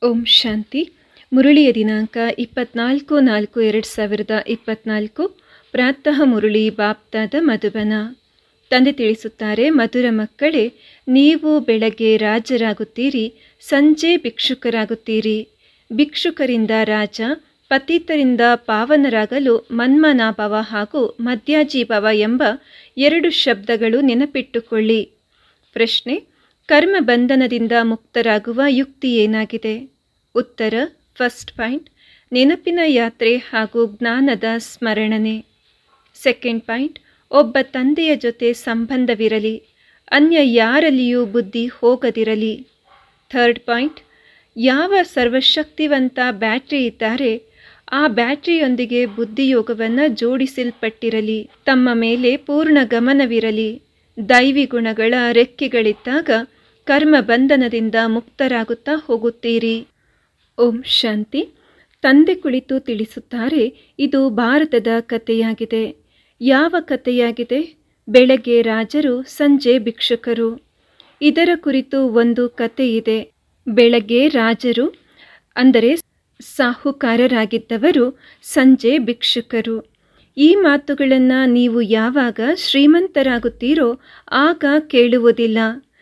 ಓಂ ಶಾಂತಿ. ಮುರುಳಿಯ ದಿನಾಂಕ 24/4/2024. ಪ್ರಾತಃ ಮುರುಳಿ ಬಾಪ್ತಾದ ಮಧುಬನ. ತಂದೆ ತಿಳಿಸುತ್ತಾರೆ, ಮಧುರ ಮಕ್ಕಳೇ, ನೀವು ಬೆಳಗ್ಗೆ ರಾಜರಾಗುತ್ತೀರಿ, ಸಂಜೆ ಭಿಕ್ಷುಕರಾಗುತ್ತೀರಿ. ಭಿಕ್ಷುಕರಿಂದ ರಾಜ, ಪತಿತರಿಂದ ಪಾವನರಾಗಲು ಮನ್ಮನಾಭವ ಹಾಗೂ ಮಧ್ಯಾಜೀಭವ ಎಂಬ 2 ಶಬ್ದಗಳು ನೆನಪಿಟ್ಟುಕೊಳ್ಳಿ. ಪ್ರಶ್ನೆ: ಕರ್ಮ ಬಂಧನದಿಂದ ಮುಕ್ತರಾಗುವ ಯುಕ್ತಿ ಏನಾಗಿದೆ? ಉತ್ತರ: ಫಸ್ಟ್ ಪಾಯಿಂಟ್, ನೆನಪಿನ ಯಾತ್ರೆ ಹಾಗೂ ಜ್ಞಾನದ ಸ್ಮರಣೆ. ಸೆಕೆಂಡ್ ಪಾಯಿಂಟ್, ಒಬ್ಬ ತಂದೆಯ ಜೊತೆ ಸಂಬಂಧವಿರಲಿ, ಅನ್ಯ ಯಾರಲ್ಲಿಯೂ ಬುದ್ಧಿ ಹೋಗದಿರಲಿ. ಥರ್ಡ್ ಪಾಯಿಂಟ್, ಯಾವ ಸರ್ವಶಕ್ತಿವಂತ ಬ್ಯಾಟ್ರಿ ಇದ್ದಾರೆ ಆ ಬ್ಯಾಟ್ರಿಯೊಂದಿಗೆ ಬುದ್ಧಿಯೋಗವನ್ನು ಜೋಡಿಸಲ್ಪಟ್ಟಿರಲಿ. ತಮ್ಮ ಮೇಲೆ ಪೂರ್ಣ ಗಮನವಿರಲಿ. ದೈವಿ ಗುಣಗಳ ರೆಕ್ಕೆಗಳಿದ್ದಾಗ ಕರ್ಮ ಬಂಧನದಿಂದ ಮುಕ್ತರಾಗುತ್ತಾ ಹೋಗುತ್ತೀರಿ. ಓಂ ಶಾಂತಿ. ತಂದೆ ಕುಳಿತು ತಿಳಿಸುತ್ತಾರೆ, ಇದು ಭಾರತದ ಕಥೆಯಾಗಿದೆ. ಯಾವ ಕಥೆಯಾಗಿದೆ? ಬೆಳಗ್ಗೆ ರಾಜರು, ಸಂಜೆ ಭಿಕ್ಷುಕರು. ಇದರ ಕುರಿತು ಒಂದು ಕಥೆ ಇದೆ. ಬೆಳಗ್ಗೆ ರಾಜರು ಅಂದರೆ ಸಾಹುಕಾರರಾಗಿದ್ದವರು, ಸಂಜೆ ಭಿಕ್ಷುಕರು. ಈ ಮಾತುಗಳನ್ನು ನೀವು ಯಾವಾಗ ಶ್ರೀಮಂತರಾಗುತ್ತೀರೋ ಆಗ ಕೇಳುವುದಿಲ್ಲ.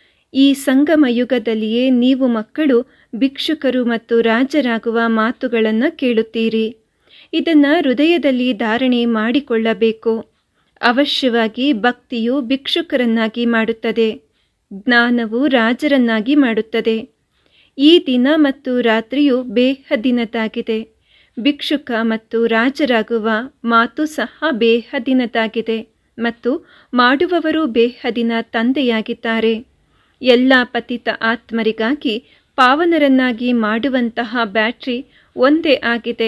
ಈ ಸಂಗಮ ಯುಗದಲ್ಲಿಯೇ ನೀವು ಮಕ್ಕಳು ಭಿಕ್ಷುಕರು ಮತ್ತು ರಾಜರಾಗುವ ಮಾತುಗಳನ್ನು ಕೇಳುತ್ತೀರಿ. ಇದನ್ನು ಹೃದಯದಲ್ಲಿ ಧಾರಣೆ ಮಾಡಿಕೊಳ್ಳಬೇಕು. ಅವಶ್ಯವಾಗಿ ಭಕ್ತಿಯು ಭಿಕ್ಷುಕರನ್ನಾಗಿ ಮಾಡುತ್ತದೆ, ಜ್ಞಾನವು ರಾಜರನ್ನಾಗಿ ಮಾಡುತ್ತದೆ. ಈ ದಿನ ಮತ್ತು ರಾತ್ರಿಯು ಬೇಹದ್ದಿನದಾಗಿದೆ. ಭಿಕ್ಷುಕ ಮತ್ತು ರಾಜರಾಗುವ ಮಾತು ಸಹ ಬೇಹದ್ದಿನದಾಗಿದೆ ಮತ್ತು ಮಾಡುವವರು ಬೇಹದ್ದಿನ ತಂದೆಯಾಗಿದ್ದಾರೆ. ಎಲ್ಲ ಪತಿತ ಆತ್ಮರಿಗಾಗಿ ಪಾವನರನ್ನಾಗಿ ಮಾಡುವಂತಹ ಬ್ಯಾಟ್ರಿ ಒಂದೇ ಆಗಿದೆ.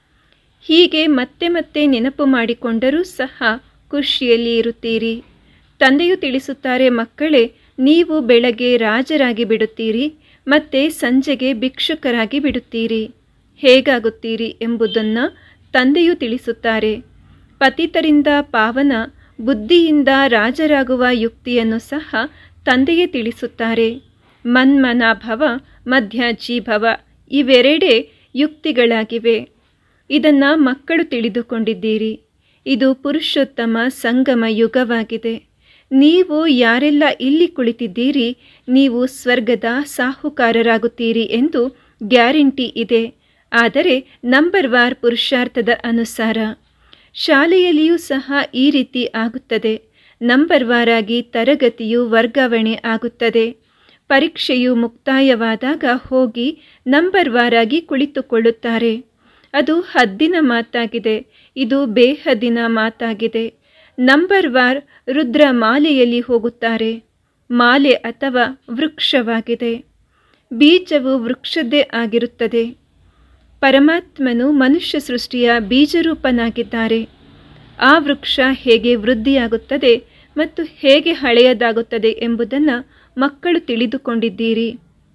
ಹೀಗೆ ಮತ್ತೆ ಮತ್ತೆ ನೆನಪು ಮಾಡಿಕೊಂಡರೂ ಸಹ ಖುಷಿಯಲ್ಲಿ ಇರುತ್ತೀರಿ. ತಂದೆಯು ತಿಳಿಸುತ್ತಾರೆ, ಮಕ್ಕಳೇ, ನೀವು ಬೆಳಗ್ಗೆ ರಾಜರಾಗಿ ಬಿಡುತ್ತೀರಿ ಮತ್ತೆ ಸಂಜೆಗೆ ಭಿಕ್ಷುಕರಾಗಿ ಬಿಡುತ್ತೀರಿ. ಹೇಗಾಗುತ್ತೀರಿ ಎಂಬುದನ್ನು ತಂದೆಯು ತಿಳಿಸುತ್ತಾರೆ. ಪತಿತರಿಂದ ಪಾವನ, ಬುದ್ಧಿಯಿಂದ ರಾಜರಾಗುವ ಯುಕ್ತಿಯನ್ನು ಸಹ ತಂದೆಯೇ ತಿಳಿಸುತ್ತಾರೆ. ಮನ್ಮನಾಭವ, ಮಧ್ಯಾಜೀಭವ ಇವೆರಡೇ ಯುಕ್ತಿಗಳಾಗಿವೆ. ಇದನ್ನು ಮಕ್ಕಳು ತಿಳಿದುಕೊಂಡಿದ್ದೀರಿ. ಇದು ಪುರುಷೋತ್ತಮ ಸಂಗಮ ಯುಗವಾಗಿದೆ. ನೀವು ಯಾರೆಲ್ಲ ಇಲ್ಲಿ ಕುಳಿತಿದ್ದೀರಿ, ನೀವು ಸ್ವರ್ಗದ ಸಾಹುಕಾರರಾಗುತ್ತೀರಿ ಎಂದು ಗ್ಯಾರಂಟಿ ಇದೆ. ಆದರೆ ನಂಬರ್ ವಾರ್ ಪುರುಷಾರ್ಥದ ಅನುಸಾರ. ಶಾಲೆಯಲ್ಲಿಯೂ ಸಹ ಈ ರೀತಿ ಆಗುತ್ತದೆ. ನಂಬರ್ ವಾರಾಗಿ ತರಗತಿಯು ವರ್ಗಾವಣೆ ಆಗುತ್ತದೆ. ಪರೀಕ್ಷೆಯು ಮುಕ್ತಾಯವಾದಾಗ ಹೋಗಿ ನಂಬರ್ ವಾರಾಗಿ ಕುಳಿತುಕೊಳ್ಳುತ್ತಾರೆ. ಅದು ಹದ್ದಿನ ಮಾತಾಗಿದೆ. ಇದು ಬೇಹದ್ದಿನ ಮಾತಾಗಿದೆ. ನಂಬರ್ ವಾರ್ ರುದ್ರ ಮಾಲೆಯಲ್ಲಿ ಹೋಗುತ್ತಾರೆ. ಮಾಲೆ ಅಥವಾ ವೃಕ್ಷವಾಗಿದೆ. ಬೀಜವು ವೃಕ್ಷದ್ದೇ ಆಗಿರುತ್ತದೆ. ಪರಮಾತ್ಮನು ಮನುಷ್ಯ ಸೃಷ್ಟಿಯ ಬೀಜರೂಪನಾಗಿದ್ದಾರೆ. ಆ ವೃಕ್ಷ ಹೇಗೆ ವೃದ್ಧಿಯಾಗುತ್ತದೆ ಮತ್ತು ಹೇಗೆ ಹಳೆಯದಾಗುತ್ತದೆ ಎಂಬುದನ್ನು ಮಕ್ಕಳು ತಿಳಿದುಕೊಂಡಿದ್ದೀರಿ.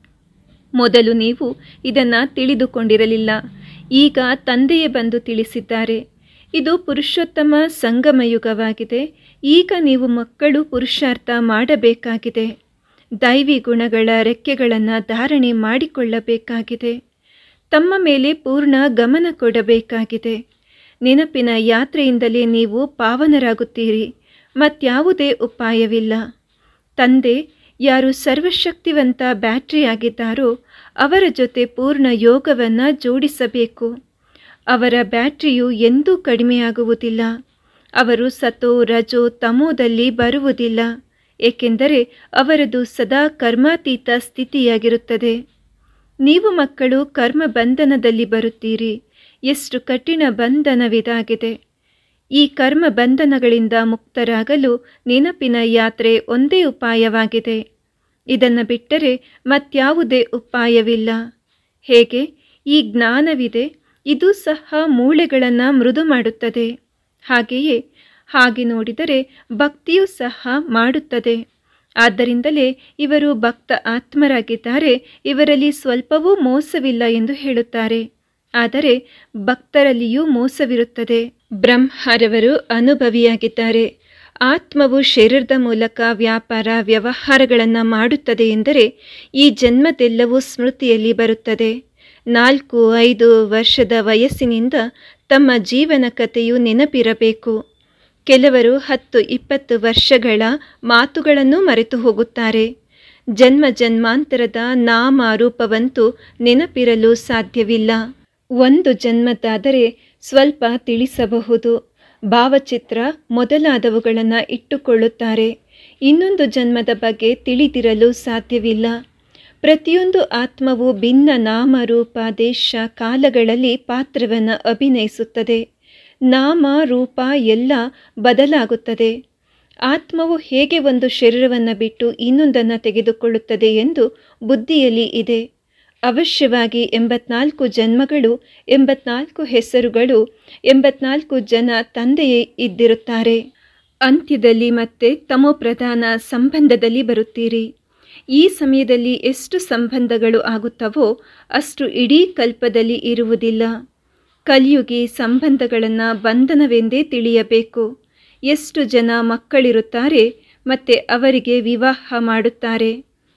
ಮೊದಲು ನೀವು ಇದನ್ನು ತಿಳಿದುಕೊಂಡಿರಲಿಲ್ಲ. ಈಗ ತಂದೆಯೇ ಬಂದು ತಿಳಿಸಿದ್ದಾರೆ. ಇದು ಪುರುಷೋತ್ತಮ ಸಂಗಮ ಯುಗವಾಗಿದೆ. ಈಗ ನೀವು ಮಕ್ಕಳು ಪುರುಷಾರ್ಥ ಮಾಡಬೇಕಾಗಿದೆ. ದೈವಿ ಗುಣಗಳ ರೆಕ್ಕೆಗಳನ್ನು ಧಾರಣೆ ಮಾಡಿಕೊಳ್ಳಬೇಕಾಗಿದೆ. ತಮ್ಮ ಮೇಲೆ ಪೂರ್ಣ ಗಮನ ಕೊಡಬೇಕಾಗಿದೆ. ನೆನಪಿನ ಯಾತ್ರೆಯಿಂದಲೇ ನೀವು ಪಾವನರಾಗುತ್ತೀರಿ. ಮತ್ಯಾವುದೇ ಉಪಾಯವಿಲ್ಲ. ತಂದೆ ಯಾರು ಸರ್ವಶಕ್ತಿವಂತ ಬ್ಯಾಟ್ರಿಯಾಗಿದ್ದಾರೋ ಅವರ ಜೊತೆ ಪೂರ್ಣ ಯೋಗವನ್ನು ಜೋಡಿಸಬೇಕು. ಅವರ ಬ್ಯಾಟ್ರಿಯು ಎಂದೂ ಕಡಿಮೆಯಾಗುವುದಿಲ್ಲ. ಅವರು ಸತೋ ರಜೋ ತಮೋದಲ್ಲಿ ಬರುವುದಿಲ್ಲ. ಏಕೆಂದರೆ ಅವರದು ಸದಾ ಕರ್ಮಾತೀತ ಸ್ಥಿತಿಯಾಗಿರುತ್ತದೆ. ನೀವು ಮಕ್ಕಳು ಕರ್ಮ ಬಂಧನದಲ್ಲಿ ಬರುತ್ತೀರಿ. ಎಷ್ಟು ಕಠಿಣ ಬಂಧನವಿದಾಗಿದೆ. ಈ ಕರ್ಮ ಬಂಧನಗಳಿಂದ ಮುಕ್ತರಾಗಲು ನೆನಪಿನ ಯಾತ್ರೆ ಒಂದೇ ಉಪಾಯವಾಗಿದೆ. ಇದನ್ನು ಬಿಟ್ಟರೆ ಮತ್ಯಾವುದೇ ಉಪಾಯವಿಲ್ಲ. ಹೇಗೆ ಈ ಜ್ಞಾನವಿದೆ, ಇದು ಸಹ ಮೂಳೆಗಳನ್ನು ಮೃದು ಮಾಡುತ್ತದೆ. ಹಾಗೆ ನೋಡಿದರೆ ಭಕ್ತಿಯೂ ಸಹ ಮಾಡುತ್ತದೆ. ಆದ್ದರಿಂದಲೇ ಇವರು ಭಕ್ತ ಆತ್ಮರಾಗಿದ್ದಾರೆ. ಇವರಲ್ಲಿ ಸ್ವಲ್ಪವೂ ಮೋಸವಿಲ್ಲ ಎಂದು ಹೇಳುತ್ತಾರೆ. ಆದರೆ ಭಕ್ತರಲ್ಲಿಯೂ ಮೋಸವಿರುತ್ತದೆ. ಬ್ರಹ್ಮರವರು ಅನುಭವಿಯಾಗಿದ್ದಾರೆ. ಆತ್ಮವು ಶರೀರದ ಮೂಲಕ ವ್ಯಾಪಾರ ವ್ಯವಹಾರಗಳನ್ನು ಮಾಡುತ್ತದೆ ಎಂದರೆ ಈ ಜನ್ಮದೆಲ್ಲವೂ ಸ್ಮೃತಿಯಲ್ಲಿ ಬರುತ್ತದೆ. 4-5 ವರ್ಷದ ವಯಸ್ಸಿನಿಂದ ತಮ್ಮ ಜೀವನ ಕಥೆಯು ನೆನಪಿರಬೇಕು. ಕೆಲವರು 10-20 ವರ್ಷಗಳ ಮಾತುಗಳನ್ನು ಮರೆತು ಹೋಗುತ್ತಾರೆ. ಜನ್ಮ ಜನ್ಮಾಂತರದ ನಾಮ ರೂಪವಂತೂ ನೆನಪಿರಲು ಸಾಧ್ಯವಿಲ್ಲ. ಒಂದು ಜನ್ಮದಾದರೆ ಸ್ವಲ್ಪ ತಿಳಿಸಬಹುದು, ಭಾವಚಿತ್ರ ಮೊದಲಾದವುಗಳನ್ನು ಇಟ್ಟುಕೊಳ್ಳುತ್ತಾರೆ. ಇನ್ನೊಂದು ಜನ್ಮದ ಬಗ್ಗೆ ತಿಳಿದಿರಲು ಸಾಧ್ಯವಿಲ್ಲ. ಪ್ರತಿಯೊಂದು ಆತ್ಮವು ಭಿನ್ನ ನಾಮ ರೂಪ ದೇಶ ಕಾಲಗಳಲ್ಲಿ ಪಾತ್ರವನ್ನು ಅಭಿನಯಿಸುತ್ತದೆ. ನಾಮ ರೂಪ ಎಲ್ಲ ಬದಲಾಗುತ್ತದೆ. ಆತ್ಮವು ಹೇಗೆ ಒಂದು ಶರೀರವನ್ನು ಬಿಟ್ಟು ಇನ್ನೊಂದನ್ನು ತೆಗೆದುಕೊಳ್ಳುತ್ತದೆ ಎಂದು ಬುದ್ಧಿಯಲ್ಲಿ ಇದೆ. ಅವಶ್ಯವಾಗಿ 84 ಜನ್ಮಗಳು, 84 ಹೆಸರುಗಳು, 84 ಜನ ತಂದೆಯೇ ಇದ್ದಿರುತ್ತಾರೆ. ಅಂತ್ಯದಲ್ಲಿ ಮತ್ತೆ ತಮೋಪ್ರಧಾನ ಸಂಬಂಧದಲ್ಲಿ ಬರುತ್ತೀರಿ. ಈ ಸಮಯದಲ್ಲಿ ಎಷ್ಟು ಸಂಬಂಧಗಳು ಆಗುತ್ತವೋ ಅಷ್ಟು ಇಡೀ ಕಲ್ಪದಲ್ಲಿ ಇರುವುದಿಲ್ಲ. ಕಲಿಯುಗಿ ಸಂಬಂಧಗಳನ್ನು ಬಂಧನವೆಂದೇ ತಿಳಿಯಬೇಕು. ಎಷ್ಟು ಜನ ಮಕ್ಕಳಿರುತ್ತಾರೆ ಮತ್ತು ಅವರಿಗೆ ವಿವಾಹ ಮಾಡುತ್ತಾರೆ.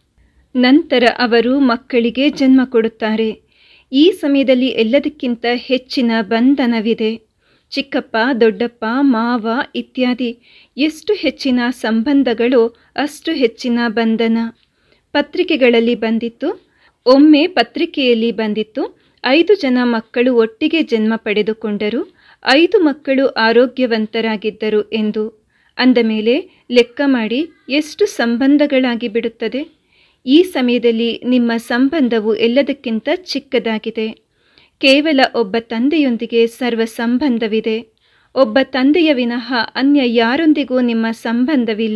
ನಂತರ ಅವರು ಮಕ್ಕಳಿಗೆ ಜನ್ಮ ಕೊಡುತ್ತಾರೆ. ಈ ಸಮಯದಲ್ಲಿ ಎಲ್ಲದಕ್ಕಿಂತ ಹೆಚ್ಚಿನ ಬಂಧನವಿದೆ. ಚಿಕ್ಕಪ್ಪ, ದೊಡ್ಡಪ್ಪ, ಮಾವ ಇತ್ಯಾದಿ ಎಷ್ಟು ಹೆಚ್ಚಿನ ಸಂಬಂಧಗಳು ಅಷ್ಟು ಹೆಚ್ಚಿನ ಬಂಧನ. ಪತ್ರಿಕೆಗಳಲ್ಲಿ ಬಂದಿತ್ತು, ಒಮ್ಮೆ ಪತ್ರಿಕೆಯಲ್ಲಿ ಬಂದಿತ್ತು, 5 ಜನ ಮಕ್ಕಳು ಒಟ್ಟಿಗೆ ಜನ್ಮ ಪಡೆದುಕೊಂಡರು, 5 ಮಕ್ಕಳು ಆರೋಗ್ಯವಂತರಾಗಿದ್ದರು ಎಂದು. ಅಂದ ಮೇಲೆ ಲೆಕ್ಕ ಮಾಡಿ ಎಷ್ಟು ಸಂಬಂಧಗಳಾಗಿ ಬಿಡುತ್ತದೆ. ಈ ಸಮಯದಲ್ಲಿ ನಿಮ್ಮ ಸಂಬಂಧವು ಎಲ್ಲದಕ್ಕಿಂತ ಚಿಕ್ಕದಾಗಿದೆ. ಕೇವಲ ಒಬ್ಬ ತಂದೆಯೊಂದಿಗೆ ಸರ್ವ ಸಂಬಂಧವಿದೆ. ಒಬ್ಬ ತಂದೆಯ ವಿನಃ ಅನ್ಯ ಯಾರೊಂದಿಗೂ ನಿಮ್ಮ ಸಂಬಂಧವಿಲ್ಲ.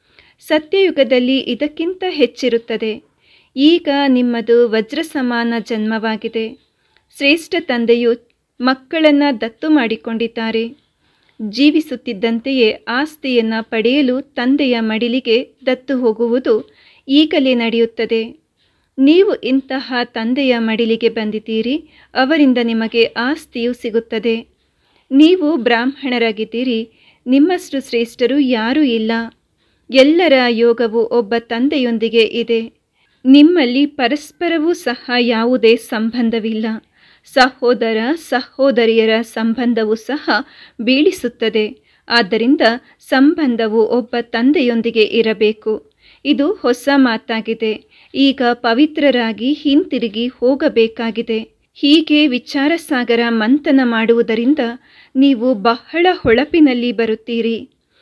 ಸತ್ಯಯುಗದಲ್ಲಿ ಇದಕ್ಕಿಂತ ಹೆಚ್ಚಿರುತ್ತದೆ. ಈಗ ನಿಮ್ಮದು ವಜ್ರ ಸಮಾನ ಜನ್ಮವಾಗಿದೆ. ಶ್ರೇಷ್ಠ ತಂದೆಯು ಮಕ್ಕಳನ್ನು ದತ್ತು ಮಾಡಿಕೊಂಡಿದ್ದಾರೆ. ಜೀವಿಸುತ್ತಿದ್ದಂತೆಯೇ ಆಸ್ತಿಯನ್ನು ಪಡೆಯಲು ತಂದೆಯ ಮಡಿಲಿಗೆ ದತ್ತು ಹೋಗುವುದು ಈಗಲೇ ನಡೆಯುತ್ತದೆ. ನೀವು ಇಂತಹ ತಂದೆಯ ಮಡಿಲಿಗೆ ಬಂದಿದ್ದೀರಿ. ಅವರಿಂದ ನಿಮಗೆ ಆಸ್ತಿಯು ಸಿಗುತ್ತದೆ. ನೀವು ಬ್ರಾಹ್ಮಣರಾಗಿದ್ದೀರಿ. ನಿಮ್ಮಷ್ಟು ಶ್ರೇಷ್ಠರು ಯಾರೂ ಇಲ್ಲ. ಎಲ್ಲರ ಯೋಗವು ಒಬ್ಬ ತಂದೆಯೊಂದಿಗೆ ಇದೆ. ನಿಮ್ಮಲ್ಲಿ ಪರಸ್ಪರವೂ ಸಹ ಯಾವುದೇ ಸಂಬಂಧವಿಲ್ಲ. ಸಹೋದರ ಸಹೋದರಿಯರ ಸಂಬಂಧವೂ ಸಹ ಬೀಳಿಸುತ್ತದೆ. ಆದ್ದರಿಂದ ಸಂಬಂಧವು ಒಬ್ಬ ತಂದೆಯೊಂದಿಗೆ ಇರಬೇಕು. ಇದು ಹೊಸ ಮಾತಾಗಿದೆ. ಈಗ ಪವಿತ್ರರಾಗಿ ಹಿಂತಿರುಗಿ ಹೋಗಬೇಕಾಗಿದೆ. ಹೀಗೆ ವಿಚಾರ ಸಾಗರ ಮಂಥನ ಮಾಡುವುದರಿಂದ ನೀವು ಬಹಳ ಹೊಳಪಿನಲ್ಲಿ ಬರುತ್ತೀರಿ.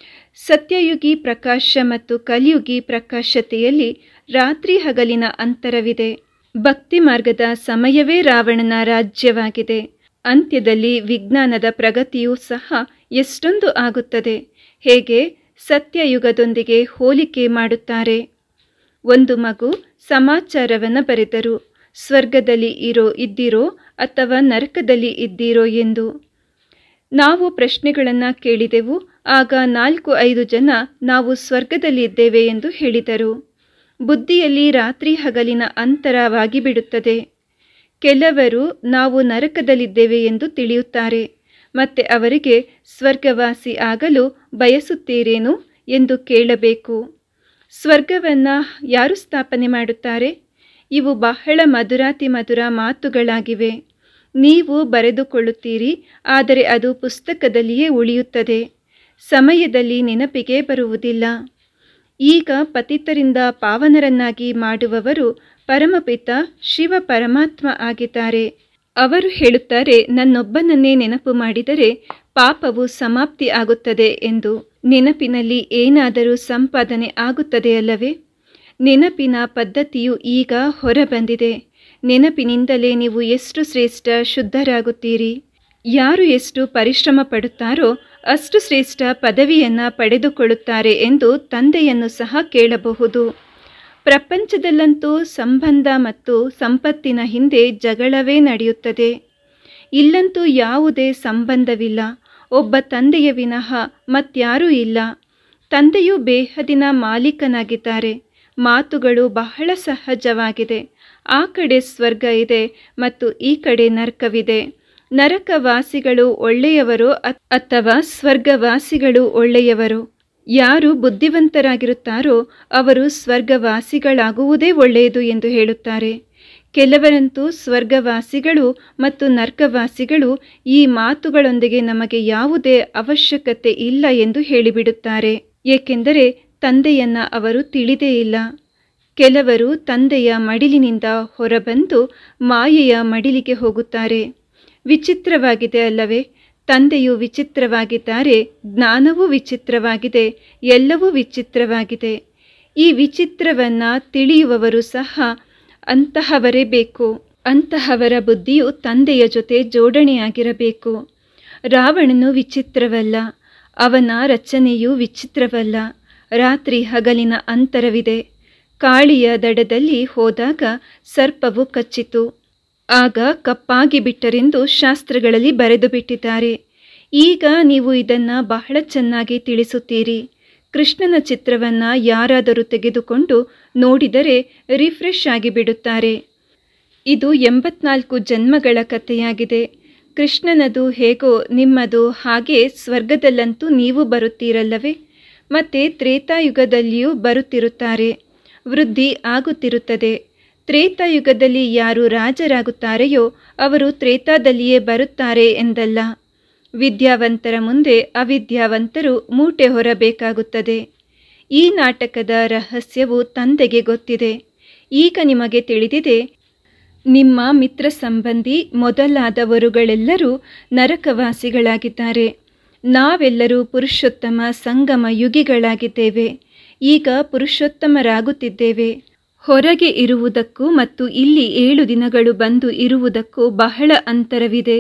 ಸತ್ಯಯುಗಿ ಪ್ರಕಾಶ ಮತ್ತು ಕಲಿಯುಗಿ ಪ್ರಕಾಶತೆಯಲ್ಲಿ ರಾತ್ರಿ ಹಗಲಿನ ಅಂತರವಿದೆ. ಭಕ್ತಿ ಮಾರ್ಗದ ಸಮಯವೇ ರಾವಣನ ರಾಜ್ಯವಾಗಿದೆ. ಅಂತ್ಯದಲ್ಲಿ ವಿಜ್ಞಾನದ ಪ್ರಗತಿಯೂ ಸಹ ಎಷ್ಟೊಂದು ಆಗುತ್ತದೆ. ಹೇಗೆ ಸತ್ಯಯುಗದೊಂದಿಗೆ ಹೋಲಿಕೆ ಮಾಡುತ್ತಾರೆ. ಒಂದು ಮಗು ಸಮಾಚಾರವನ್ನು ಬರೆದರು, ಸ್ವರ್ಗದಲ್ಲಿ ಇದ್ದಿರೋ ಅಥವಾ ನರಕದಲ್ಲಿ ಇದ್ದೀರೋ ಎಂದು. ನಾವು ಪ್ರಶ್ನೆಗಳನ್ನು ಕೇಳಿದೆವು. ಆಗ 4-5 ಜನ ನಾವು ಸ್ವರ್ಗದಲ್ಲಿ ಇದ್ದೇವೆ ಎಂದು ಹೇಳಿದರು. ಬುದ್ಧಿಯಲ್ಲಿ ರಾತ್ರಿ ಹಗಲಿನ ಅಂತರವಾಗಿ ಬಿಡುತ್ತದೆ. ಕೆಲವರು ನಾವು ನರಕದಲ್ಲಿದ್ದೇವೆ ಎಂದು ತಿಳಿಯುತ್ತಾರೆ. ಮತ್ತೆ ಅವರಿಗೆ ಸ್ವರ್ಗವಾಸಿ ಆಗಲು ಬಯಸುತ್ತೀರೇನು ಎಂದು ಕೇಳಬೇಕು. ಸ್ವರ್ಗವನ್ನು ಯಾರು ಸ್ಥಾಪನೆ ಮಾಡುತ್ತಾರೆ? ಇವು ಬಹಳ ಮಧುರಾತಿ ಮಧುರ ಮಾತುಗಳಾಗಿವೆ. ನೀವು ಬರೆದುಕೊಳ್ಳುತ್ತೀರಿ, ಆದರೆ ಅದು ಪುಸ್ತಕದಲ್ಲಿಯೇ ಉಳಿಯುತ್ತದೆ. ಸಮಯದಲ್ಲಿ ನೆನಪಿಗೆ ಬರುವುದಿಲ್ಲ. ಈಗ ಪತಿತರಿಂದ ಪಾವನರನ್ನಾಗಿ ಮಾಡುವವರು ಪರಮಪಿತ ಶಿವ ಪರಮಾತ್ಮ ಆಗಿದ್ದಾರೆ. ಅವರು ಹೇಳುತ್ತಾರೆ, ನನ್ನೊಬ್ಬನನ್ನೇ ನೆನಪು ಮಾಡಿದರೆ ಪಾಪವು ಸಮಾಪ್ತಿ ಆಗುತ್ತದೆ ಎಂದು. ನೆನಪಿನಲ್ಲಿ ಏನಾದರೂ ಸಂಪಾದನೆ ಆಗುತ್ತದೆಯಲ್ಲವೇ? ನೆನಪಿನ ಪದ್ಧತಿಯು ಈಗ ಹೊರಬಂದಿದೆ. ನೆನಪಿನಿಂದಲೇ ನೀವು ಎಷ್ಟು ಶ್ರೇಷ್ಠ ಶುದ್ಧರಾಗುತ್ತೀರಿ. ಯಾರು ಎಷ್ಟು ಪರಿಶ್ರಮ ಪಡುತ್ತಾರೋ ಅಷ್ಟು ಶ್ರೇಷ್ಠ ಪದವಿಯನ್ನು ಪಡೆದುಕೊಳ್ಳುತ್ತಾರೆ ಎಂದು ತಂದೆಯನ್ನು ಸಹ ಕೇಳಬಹುದು. ಪ್ರಪಂಚದಲ್ಲಂತೂ ಸಂಬಂಧ ಮತ್ತು ಸಂಪತ್ತಿನ ಹಿಂದೆ ಜಗಳವೇ ನಡೆಯುತ್ತದೆ. ಇಲ್ಲಂತೂ ಯಾವುದೇ ಸಂಬಂಧವಿಲ್ಲ. ಒಬ್ಬ ತಂದೆಯ ವಿನಃ ಮತ್ಯಾರೂ ಇಲ್ಲ. ತಂದೆಯು ಬೇಹದಿನ ಮಾಲೀಕನಾಗಿದ್ದಾರೆ. ಮಾತುಗಳು ಬಹಳ ಸಹಜವಾಗಿದೆ. ಆ ಕಡೆ ಸ್ವರ್ಗ ಇದೆ ಮತ್ತು ಈ ಕಡೆ ನರಕವಿದೆ. ನರಕವಾಸಿಗಳು ಒಳ್ಳೆಯವರೋ ಅಥವಾ ಸ್ವರ್ಗವಾಸಿಗಳು ಒಳ್ಳೆಯವರೋ? ಯಾರು ಬುದ್ಧಿವಂತರಾಗಿರುತ್ತಾರೋ ಅವರು ಸ್ವರ್ಗವಾಸಿಗಳಾಗುವುದೇ ಒಳ್ಳೆಯದು ಎಂದು ಹೇಳುತ್ತಾರೆ. ಕೆಲವರಂತೂ ಸ್ವರ್ಗವಾಸಿಗಳು ಮತ್ತು ನರ್ಕವಾಸಿಗಳು ಈ ಮಾತುಗಳೊಂದಿಗೆ ನಮಗೆ ಯಾವುದೇ ಅವಶ್ಯಕತೆ ಇಲ್ಲ ಎಂದು ಹೇಳಿಬಿಡುತ್ತಾರೆ, ಏಕೆಂದರೆ ತಂದೆಯನ್ನ ಅವರು ತಿಳಿದೇ ಇಲ್ಲ. ಕೆಲವರು ತಂದೆಯ ಮಡಿಲಿನಿಂದ ಹೊರಬಂದು ಮಾಯೆಯ ಮಡಿಲಿಗೆ ಹೋಗುತ್ತಾರೆ. ವಿಚಿತ್ರವಾಗಿದೆ ಅಲ್ಲವೇ? ತಂದೆಯು ವಿಚಿತ್ರವಾಗಿದ್ದಾರೆ, ಜ್ಞಾನವೂ ವಿಚಿತ್ರವಾಗಿದೆ, ಎಲ್ಲವೂ ವಿಚಿತ್ರವಾಗಿದೆ. ಈ ವಿಚಿತ್ರವನ್ನ ತಿಳಿಯುವವರು ಸಹ ಅಂತಹವರೇ ಬೇಕು. ಅಂತಹವರ ಬುದ್ಧಿಯು ತಂದೆಯ ಜೊತೆ ಜೋಡಣೆಯಾಗಿರಬೇಕು. ರಾವಣನು ವಿಚಿತ್ರವಲ್ಲ, ಅವನ ರಚನೆಯೂ ವಿಚಿತ್ರವಲ್ಲ. ರಾತ್ರಿ ಹಗಲಿನ ಅಂತರವಿದೆ. ಕಾಳಿಯ ದಡದಲ್ಲಿ ಹೋದಾಗ ಸರ್ಪವು ಕಚ್ಚಿತು, ಆಗ ಕಪ್ಪಾಗಿ ಬಿಟ್ಟರೆಂದು ಶಾಸ್ತ್ರಗಳಲ್ಲಿ ಬರೆದು ಬಿಟ್ಟಿದ್ದಾರೆ. ಈಗ ನೀವು ಇದನ್ನು ಬಹಳ ಚೆನ್ನಾಗಿ ತಿಳಿಸುತ್ತೀರಿ. ಕೃಷ್ಣನ ಚಿತ್ರವನ್ನು ಯಾರಾದರೂ ತೆಗೆದುಕೊಂಡು ನೋಡಿದರೆ ರಿಫ್ರೆಶ್ ಆಗಿಬಿಡುತ್ತಾರೆ. ಇದು 84 ಜನ್ಮಗಳ ಕಥೆಯಾಗಿದೆ. ಕೃಷ್ಣನದು ಹೇಗೋ ನಿಮ್ಮದು ಹಾಗೆ ಸ್ವರ್ಗದಲ್ಲಂತೂ ನೀವು ಬರುತ್ತೀರಲ್ಲವೇ? ಮತ್ತು ತ್ರೇತಾಯುಗದಲ್ಲಿಯೂ ಬರುತ್ತಿರುತ್ತಾರೆ. ವೃದ್ಧಿ ಆಗುತ್ತಿರುತ್ತದೆ. ತ್ರೇತಾಯುಗದಲ್ಲಿ ಯಾರು ರಾಜರಾಗುತ್ತಾರೆಯೋ ಅವರು ತ್ರೇತಾದಲ್ಲಿಯೇ ಬರುತ್ತಾರೆ ಎಂದಲ್ಲ. ವಿದ್ಯಾವಂತರ ಮುಂದೆ ಅವಿದ್ಯಾವಂತರು ಮೂಟೆ ಹೊರಬೇಕಾಗುತ್ತದೆ. ಈ ನಾಟಕದ ರಹಸ್ಯವು ತಂದೆಗೆ ಗೊತ್ತಿದೆ. ಈಗ ನಿಮಗೆ ತಿಳಿದಿದೆ. ನಿಮ್ಮ ಮಿತ್ರ ಸಂಬಂಧಿ ಮೊದಲಾದವರುಗಳೆಲ್ಲರೂ ನರಕವಾಸಿಗಳಾಗಿದ್ದಾರೆ. ನಾವೆಲ್ಲರೂ ಪುರುಷೋತ್ತಮ ಸಂಗಮ ಯುಗಿಗಳಾಗಿದ್ದೇವೆ. ಈಗ ಪುರುಷೋತ್ತಮರಾಗುತ್ತಿದ್ದೇವೆ. ಹೊರಗೆ ಇರುವುದಕ್ಕೂ ಮತ್ತು ಇಲ್ಲಿ 7 ದಿನಗಳು ಬಂದು ಇರುವುದಕ್ಕೂ ಬಹಳ ಅಂತರವಿದೆ.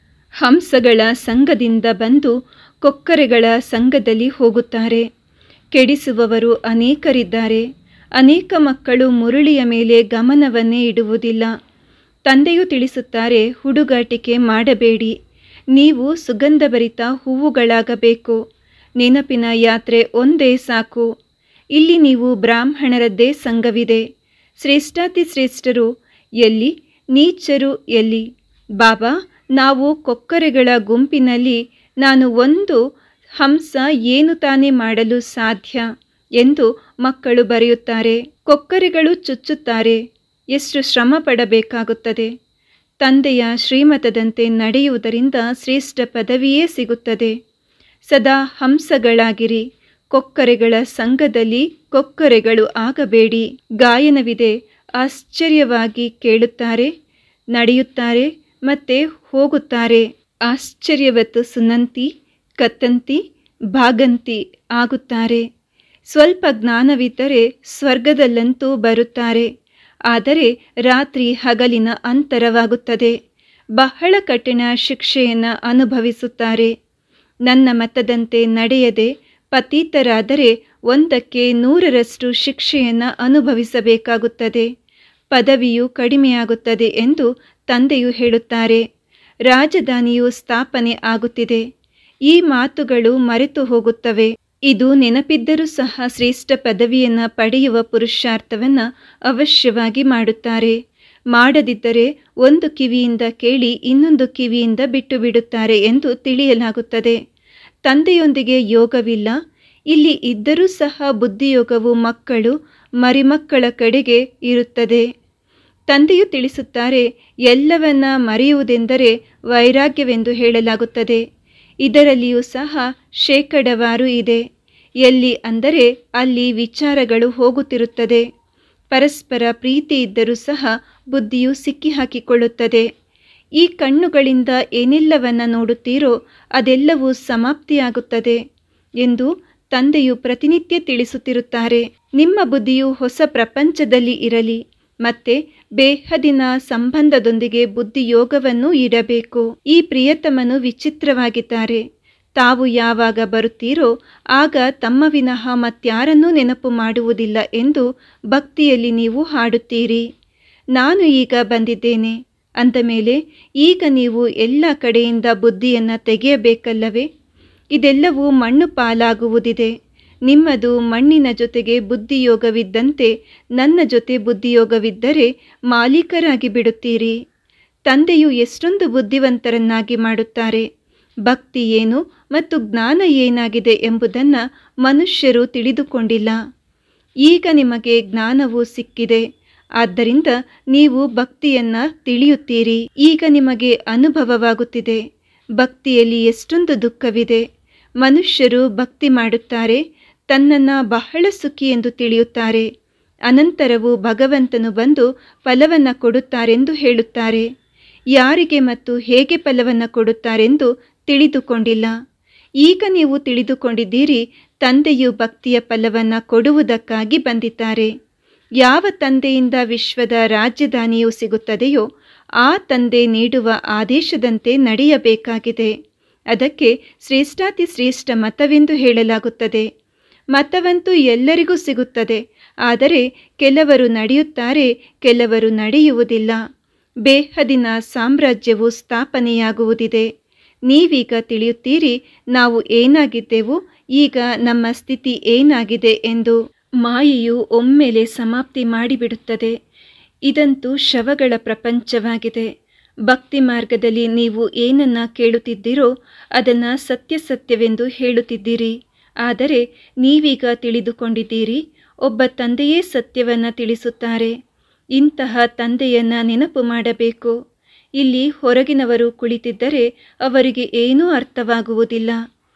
ಹಂಸಗಳ ಸಂಘದಿಂದ ಬಂದು ಕೊಕ್ಕರೆಗಳ ಸಂಘದಲ್ಲಿ ಹೋಗುತ್ತಾರೆ. ಕೆಡಿಸುವವರು ಅನೇಕರಿದ್ದಾರೆ. ಅನೇಕ ಮಕ್ಕಳು ಮುರುಳಿಯ ಮೇಲೆ ಗಮನವನ್ನೇ ಇಡುವುದಿಲ್ಲ. ತಂದೆಯು ತಿಳಿಸುತ್ತಾರೆ, ಹುಡುಗಾಟಿಕೆ ಮಾಡಬೇಡಿ, ನೀವು ಸುಗಂಧಭರಿತ ಹೂವುಗಳಾಗಬೇಕು. ನೆನಪಿನ ಯಾತ್ರೆ ಒಂದೇ ಸಾಕು. ಇಲ್ಲಿ ನೀವು ಬ್ರಾಹ್ಮಣರದ್ದೇ ಸಂಘವಿದೆ. ಶ್ರೇಷ್ಠಾತಿ ಶ್ರೇಷ್ಠರು ಎಲ್ಲಿ, ನೀಚರು ಎಲ್ಲಿ? ಬಾಬಾ, ನಾವು ಕೊಕ್ಕರೆಗಳ ಗುಂಪಿನಲ್ಲಿ ನಾನು ಒಂದು ಹಂಸ ಏನು ತಾನೇ ಮಾಡಲು ಸಾಧ್ಯ ಎಂದು ಮಕ್ಕಳು ಬರೆಯುತ್ತಾರೆ. ಕೊಕ್ಕರೆಗಳು ಚುಚ್ಚುತ್ತಾರೆ. ಎಷ್ಟು ಶ್ರಮ ಪಡಬೇಕಾಗುತ್ತದೆ. ತಂದೆಯ ಶ್ರೀಮತದಂತೆ ನಡೆಯುವುದರಿಂದ ಶ್ರೇಷ್ಠ ಪದವಿಯೇ ಸಿಗುತ್ತದೆ. ಸದಾ ಹಂಸಗಳಾಗಿರಿ. ಕೊಕ್ಕರೆಗಳ ಸಂಘದಲ್ಲಿ ಕೊಕ್ಕರೆಗಳು ಆಗಬೇಡಿ. ಗಾಯನವಿದೆ. ಆಶ್ಚರ್ಯವಾಗಿ ಕೇಳುತ್ತಾರೆ, ನಡೆಯುತ್ತಾರೆ ಮತ್ತೆ ಹೋಗುತ್ತಾರೆ. ಆಶ್ಚರ್ಯವತ್ತು ಸುನಂತಿ, ಕತ್ತಂತಿ, ಭಾಗಂತಿ ಆಗುತ್ತಾರೆ. ಸ್ವಲ್ಪ ಜ್ಞಾನವಿದ್ದರೆ ಸ್ವರ್ಗದಲ್ಲಂತೂ ಬರುತ್ತಾರೆ. ಆದರೆ ರಾತ್ರಿ ಹಗಲಿನ ಅಂತರವಾಗುತ್ತದೆ. ಬಹಳ ಕಠಿಣ ಶಿಕ್ಷೆಯನ್ನು ಅನುಭವಿಸುತ್ತಾರೆ. ನನ್ನ ಮತದಂತೆ ನಡೆಯದೆ ಪತೀತರಾದರೆ 100ಕ್ಕೆ 100ರಷ್ಟು ಶಿಕ್ಷೆಯನ್ನು ಅನುಭವಿಸಬೇಕಾಗುತ್ತದೆ. ಪದವಿಯು ಕಡಿಮೆಯಾಗುತ್ತದೆ ಎಂದು ತಂದೆಯು ಹೇಳುತ್ತಾರೆ. ರಾಜಧಾನಿಯು ಸ್ಥಾಪನೆ ಆಗುತ್ತಿದೆ. ಈ ಮಾತುಗಳು ಮರೆತು ಹೋಗುತ್ತವೆ. ಇದು ನೆನಪಿದ್ದರೂ ಸಹ ಶ್ರೇಷ್ಠ ಪದವಿಯನ್ನು ಪಡೆಯುವ ಪುರುಷಾರ್ಥವನ್ನು ಅವಶ್ಯವಾಗಿ ಮಾಡುತ್ತಾರೆ. ಮಾಡದಿದ್ದರೆ ಒಂದು ಕಿವಿಯಿಂದ ಕೇಳಿ ಇನ್ನೊಂದು ಕಿವಿಯಿಂದ ಬಿಟ್ಟು ಬಿಡುತ್ತಾರೆ ಎಂದು ತಿಳಿಯಲಾಗುತ್ತದೆ. ತಂದೆಯೊಂದಿಗೆ ಯೋಗವಿಲ್ಲ. ಇಲ್ಲಿ ಇದ್ದರೂ ಸಹ ಬುದ್ಧಿಯೋಗವು ಮಕ್ಕಳು ಮರಿಮಕ್ಕಳ ಕಡೆಗೆ ಇರುತ್ತದೆ. ತಂದೆಯು ತಿಳಿಸುತ್ತಾರೆ, ಎಲ್ಲವನ್ನ ಮರೆಯುವುದೆಂದರೆ ವೈರಾಗ್ಯವೆಂದು ಹೇಳಲಾಗುತ್ತದೆ. ಇದರಲ್ಲಿಯೂ ಸಹ ಶೇಕಡವಾರು ಇದೆ. ಎಲ್ಲಿ ಅಂದರೆ ಅಲ್ಲಿ ವಿಚಾರಗಳು ಹೋಗುತ್ತಿರುತ್ತದೆ. ಪರಸ್ಪರ ಪ್ರೀತಿ ಇದ್ದರೂ ಸಹ ಬುದ್ಧಿಯು ಸಿಕ್ಕಿ ಹಾಕಿಕೊಳ್ಳುತ್ತದೆ. ಈ ಕಣ್ಣುಗಳಿಂದ ಏನೆಲ್ಲವನ್ನ ನೋಡುತ್ತೀರೋ ಅದೆಲ್ಲವೂ ಸಮಾಪ್ತಿಯಾಗುತ್ತದೆ ಎಂದು ತಂದೆಯು ಪ್ರತಿನಿತ್ಯ ತಿಳಿಸುತ್ತಿರುತ್ತಾರೆ. ನಿಮ್ಮ ಬುದ್ಧಿಯು ಹೊಸ ಪ್ರಪಂಚದಲ್ಲಿ ಇರಲಿ. ಮತ್ತೆ ಬೇಹದಿನ ಸಂಬಂಧದೊಂದಿಗೆ ಬುದ್ಧಿಯೋಗವನ್ನು ಇಡಬೇಕು. ಈ ಪ್ರಿಯತಮನು ವಿಚಿತ್ರವಾಗಿದ್ದಾರೆ. ತಾವು ಯಾವಾಗ ಬರುತ್ತೀರೋ ಆಗ ತಮ್ಮ ವಿನಃ ಮತ್ಯಾರನ್ನೂ ನೆನಪು ಮಾಡುವುದಿಲ್ಲ ಎಂದು ಭಕ್ತಿಯಲ್ಲಿ ನೀವು ಹಾಡುತ್ತೀರಿ. ನಾನು ಈಗ ಬಂದಿದ್ದೇನೆ ಅಂದ ಮೇಲೆ ಈಗ ನೀವು ಎಲ್ಲ ಕಡೆಯಿಂದ ಬುದ್ಧಿಯನ್ನು ತೆಗೆಯಬೇಕಲ್ಲವೇ? ಇದೆಲ್ಲವೂ ಮಣ್ಣು ಪಾಲಾಗುವುದಿದೆ. ನಿಮ್ಮದು ಮಣ್ಣಿನ ಜೊತೆಗೆ ಬುದ್ಧಿಯೋಗವಿದ್ದಂತೆ ನನ್ನ ಜೊತೆ ಬುದ್ಧಿಯೋಗವಿದ್ದರೆ ಮಾಲೀಕರಾಗಿ ಬಿಡುತ್ತೀರಿ. ತಂದೆಯು ಎಷ್ಟೊಂದು ಬುದ್ಧಿವಂತರನ್ನಾಗಿ ಮಾಡುತ್ತಾರೆ. ಭಕ್ತಿ ಏನು ಮತ್ತು ಜ್ಞಾನ ಏನಾಗಿದೆ ಎಂಬುದನ್ನು ಮನುಷ್ಯರು ತಿಳಿದುಕೊಂಡಿಲ್ಲ. ಈಗ ನಿಮಗೆ ಜ್ಞಾನವು ಸಿಕ್ಕಿದೆ. ಆದ್ದರಿಂದ ನೀವು ಭಕ್ತಿಯನ್ನು ತಿಳಿಯುತ್ತೀರಿ. ಈಗ ನಿಮಗೆ ಅನುಭವವಾಗುತ್ತಿದೆ, ಭಕ್ತಿಯಲ್ಲಿ ಎಷ್ಟೊಂದು ದುಃಖವಿದೆ. ಮನುಷ್ಯರು ಭಕ್ತಿ ಮಾಡುತ್ತಾರೆ, ತನ್ನನ್ನು ಬಹಳ ಸುಖಿ ಎಂದು ತಿಳಿಯುತ್ತಾರೆ. ಅನಂತರವೂ ಭಗವಂತನು ಬಂದು ಫಲವನ್ನು ಕೊಡುತ್ತಾರೆಂದು ಹೇಳುತ್ತಾರೆ. ಯಾರಿಗೆ ಮತ್ತು ಹೇಗೆ ಫಲವನ್ನು ಕೊಡುತ್ತಾರೆಂದು ತಿಳಿದುಕೊಂಡಿಲ್ಲ. ಈಗ ನೀವು ತಿಳಿದುಕೊಂಡಿದ್ದೀರಿ, ತಂದೆಯು ಭಕ್ತಿಯ ಫಲವನ್ನು ಕೊಡುವುದಕ್ಕಾಗಿ ಬಂದಿದ್ದಾರೆ. ಯಾವ ತಂದೆಯಿಂದ ವಿಶ್ವದ ರಾಜಧಾನಿಯು ಸಿಗುತ್ತದೆಯೋ ಆ ತಂದೆ ನೀಡುವ ಆದೇಶದಂತೆ ನಡೆಯಬೇಕಾಗಿದೆ. ಅದಕ್ಕೆ ಶ್ರೇಷ್ಠಾತಿ ಶ್ರೇಷ್ಠ ಮತವೆಂದು ಹೇಳಲಾಗುತ್ತದೆ. ಮತವಂತೂ ಎಲ್ಲರಿಗೂ ಸಿಗುತ್ತದೆ, ಆದರೆ ಕೆಲವರು ನಡೆಯುತ್ತಾರೆ, ಕೆಲವರು ನಡೆಯುವುದಿಲ್ಲ. ಬೇಹದಿನ ಸಾಮ್ರಾಜ್ಯವು ಸ್ಥಾಪನೆಯಾಗುವುದಿದೆ. ನೀವೀಗ ತಿಳಿಯುತ್ತೀರಿ, ನಾವು ಏನಾಗಿದ್ದೆವು, ಈಗ ನಮ್ಮ ಸ್ಥಿತಿ ಏನಾಗಿದೆ ಎಂದು. ಮಾಯೆಯು ಒಮ್ಮೆಲೆ ಸಮಾಪ್ತಿ ಮಾಡಿಬಿಡುತ್ತದೆ. ಇದಂತೂ ಶವಗಳ ಪ್ರಪಂಚವಾಗಿದೆ. ಭಕ್ತಿ ಮಾರ್ಗದಲ್ಲಿ ನೀವು ಏನನ್ನ ಕೇಳುತ್ತಿದ್ದೀರೋ ಅದನ್ನು ಸತ್ಯವೆಂದು ಹೇಳುತ್ತಿದ್ದೀರಿ. ಆದರೆ ನೀವೀಗ ತಿಳಿದುಕೊಂಡಿದ್ದೀರಿ, ಒಬ್ಬ ತಂದೆಯೇ ಸತ್ಯವನ್ನು ತಿಳಿಸುತ್ತಾರೆ. ಇಂತಹ ತಂದೆಯನ್ನು ನೆನಪು ಮಾಡಬೇಕು. ಇಲ್ಲಿ ಹೊರಗಿನವರು ಕುಳಿತಿದ್ದರೆ ಅವರಿಗೆ ಏನೂ ಅರ್ಥವಾಗುವುದಿಲ್ಲ.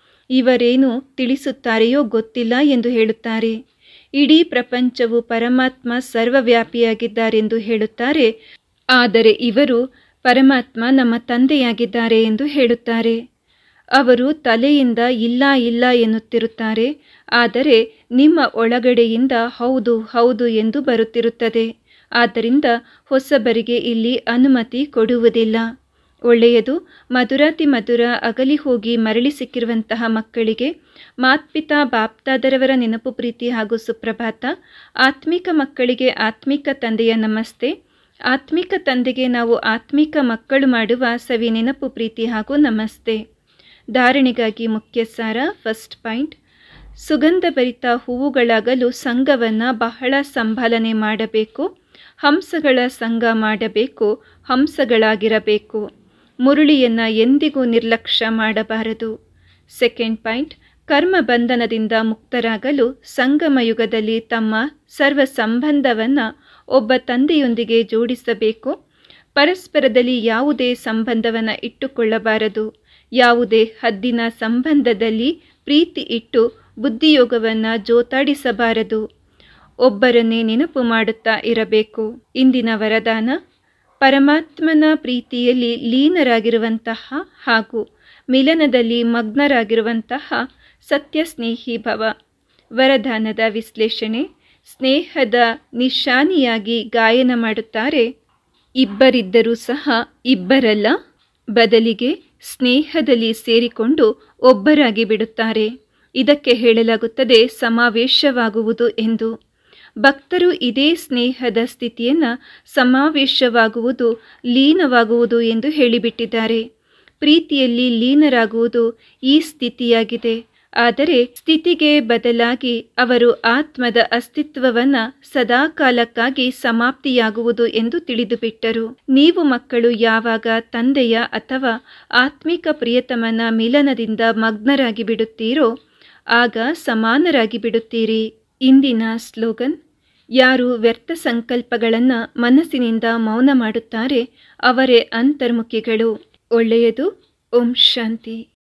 ಇವರೇನು ತಿಳಿಸುತ್ತಾರೆಯೋ ಗೊತ್ತಿಲ್ಲ ಎಂದು ಹೇಳುತ್ತಾರೆ. ಇಡೀ ಪ್ರಪಂಚವು ಪರಮಾತ್ಮ ಸರ್ವವ್ಯಾಪಿಯಾಗಿದ್ದಾರೆಂದು ಹೇಳುತ್ತಾರೆ, ಆದರೆ ಇವರು ಪರಮಾತ್ಮ ನಮ್ಮ ತಂದೆಯಾಗಿದ್ದಾರೆ ಎಂದು ಹೇಳುತ್ತಾರೆ. ಅವರು ತಲೆಯಿಂದ ಇಲ್ಲ ಇಲ್ಲ ಎನ್ನುತ್ತಿರುತ್ತಾರೆ, ಆದರೆ ನಿಮ್ಮ ಒಳಗಡೆಯಿಂದ ಹೌದು ಹೌದು ಎಂದು ಬರುತ್ತಿರುತ್ತದೆ. ಆದ್ದರಿಂದ ಹೊಸಬರಿಗೆ ಇಲ್ಲಿ ಅನುಮತಿ ಕೊಡುವುದಿಲ್ಲ. ಒಳ್ಳೆಯದು. ಮಧುರಾತಿ ಮಧುರ ಅಗಲಿ ಹೋಗಿ ಮರಳಿ ಸಿಕ್ಕಿರುವಂತಹ ಮಕ್ಕಳಿಗೆ ಮಾತ್ಪಿತಾ ಬಾಪ್ತಾದರವರ ನೆನಪು, ಪ್ರೀತಿ ಹಾಗೂ ಸುಪ್ರಭಾತ. ಆತ್ಮಿಕ ಮಕ್ಕಳಿಗೆ ಆತ್ಮಿಕ ತಂದೆಯ ನಮಸ್ತೆ. ಆತ್ಮಿಕ ತಂದೆಗೆ ನಾವು ಆತ್ಮಿಕ ಮಕ್ಕಳು ಮಾಡುವ ಸವಿ ನೆನಪು, ಪ್ರೀತಿ ಹಾಗೂ ನಮಸ್ತೆ. ಧಾರಣೆಗಾಗಿ ಮುಖ್ಯ ಸಾರ. ಫಸ್ಟ್ ಪಾಯಿಂಟ್, ಸುಗಂಧಭರಿತ ಹೂವುಗಳಾಗಲು ಸಂಘವನ್ನು ಬಹಳ ಸಂಭಾಲನೆ ಮಾಡಬೇಕು. ಹಂಸಗಳ ಸಂಘ ಮಾಡಬೇಕು, ಹಂಸಗಳಾಗಿರಬೇಕು. ಮುರುಳಿಯನ್ನು ಎಂದಿಗೂ ನಿರ್ಲಕ್ಷ್ಯ ಮಾಡಬಾರದು. ಸೆಕೆಂಡ್ ಪಾಯಿಂಟ್, ಕರ್ಮ ಬಂಧನದಿಂದ ಮುಕ್ತರಾಗಲು ಸಂಗಮ ಯುಗದಲ್ಲಿ ತಮ್ಮ ಸರ್ವ ಸಂಬಂಧವನ್ನು ಒಬ್ಬ ತಂದೆಯೊಂದಿಗೆ ಜೋಡಿಸಬೇಕು. ಪರಸ್ಪರದಲ್ಲಿ ಯಾವುದೇ ಸಂಬಂಧವನ್ನು ಇಟ್ಟುಕೊಳ್ಳಬಾರದು. ಯಾವುದೇ ಹದ್ದಿನ ಸಂಬಂಧದಲ್ಲಿ ಪ್ರೀತಿ ಇಟ್ಟು ಬುದ್ಧಿಯೋಗವನ್ನು ಜೋತಾಡಿಸಬಾರದು. ಒಬ್ಬರನ್ನೇ ನೆನಪು ಮಾಡುತ್ತಾ ಇರಬೇಕು. ಇಂದಿನ ವರದಾನ, ಪರಮಾತ್ಮನ ಪ್ರೀತಿಯಲ್ಲಿ ಲೀನರಾಗಿರುವಂತಹ ಹಾಗೂ ಮಿಲನದಲ್ಲಿ ಮಗ್ನರಾಗಿರುವಂತಹ ಸತ್ಯ ಸ್ನೇಹಿ ಭವ. ವರದಾನದ ವಿಶ್ಲೇಷಣೆ. ಸ್ನೇಹದ ನಿಶಾನಿಯಾಗಿ ಗಾಯನ ಮಾಡುತ್ತಾರೆ, ಇಬ್ಬರಿದ್ದರೂ ಸಹ ಇಬ್ಬರಲ್ಲ, ಬದಲಿಗೆ ಸ್ನೇಹದಲ್ಲಿ ಸೇರಿಕೊಂಡು ಒಬ್ಬರಾಗಿ ಬಿಡುತ್ತಾರೆ. ಇದಕ್ಕೆ ಹೇಳಲಾಗುತ್ತದೆ ಸಮಾವೇಶವಾಗುವುದು ಎಂದು. ಭಕ್ತರು ಇದೇ ಸ್ನೇಹದ ಸ್ಥಿತಿಯನ್ನು ಸಮಾವೇಶವಾಗುವುದು, ಲೀನವಾಗುವುದು ಎಂದು ಹೇಳಿಬಿಟ್ಟಿದ್ದಾರೆ. ಪ್ರೀತಿಯಲ್ಲಿ ಲೀನರಾಗುವುದು ಈ ಸ್ಥಿತಿಯಾಗಿದೆ. ಆದರೆ ಸ್ಥಿತಿಗೆ ಬದಲಾಗಿ ಅವರು ಆತ್ಮದ ಅಸ್ತಿತ್ವವನ್ನು ಸದಾಕಾಲಕ್ಕಾಗಿ ಸಮಾಪ್ತಿಯಾಗುವುದು ಎಂದು ತಿಳಿದುಬಿಟ್ಟರು. ನೀವು ಮಕ್ಕಳು ಯಾವಾಗ ತಂದೆಯ ಅಥವಾ ಆತ್ಮಿಕ ಪ್ರಿಯತಮನ ಮಿಲನದಿಂದ ಮಗ್ನರಾಗಿ ಬಿಡುತ್ತೀರೋ ಆಗ ಸಮಾನರಾಗಿ ಬಿಡುತ್ತೀರಿ. ಇಂದಿನ ಸ್ಲೋಗನ್, ಯಾರು ವ್ಯರ್ಥ ಸಂಕಲ್ಪಗಳನ್ನು ಮನಸ್ಸಿನಿಂದ ಮೌನ ಮಾಡುತ್ತಾರೆ ಅವರೇ ಅಂತರ್ಮುಖಿಗಳು. ಒಳ್ಳೆಯದು. ಓಂ ಶಾಂತಿ.